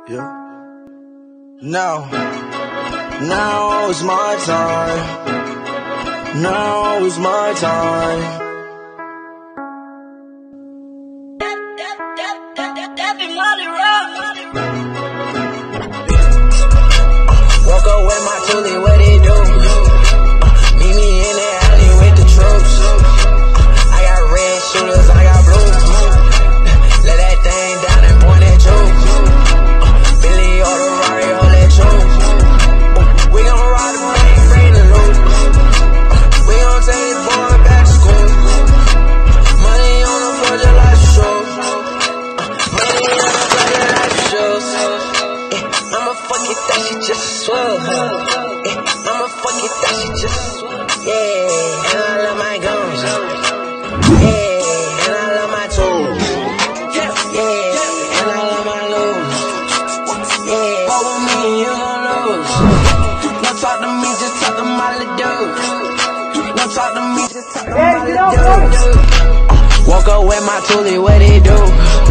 Yeah. Now is my time. Now is my time. Woke up with my toolie, what it do? Meet me in the alley with the troops. I got red shooters, I got blue. Let that thing down and point at you. Billy or the Rari, all that truth. We gon' ride the bank, bring the loot. We gon' take this boy back to school. Money on the floor just like the shoes. Money on the floor just like the shoes. I'ma fuck it, that shit just swell. I'ma fuck it, that shit just swell. Yeah, and I love my guns. Yeah, and I love my tools. Yeah, and I love my loot. Yeah, fuck with me, you gon' lose. Don't talk to me, just talk to my little dude. Don't talk to me, just talk to my little dude. Woke up with my toolie, what it do?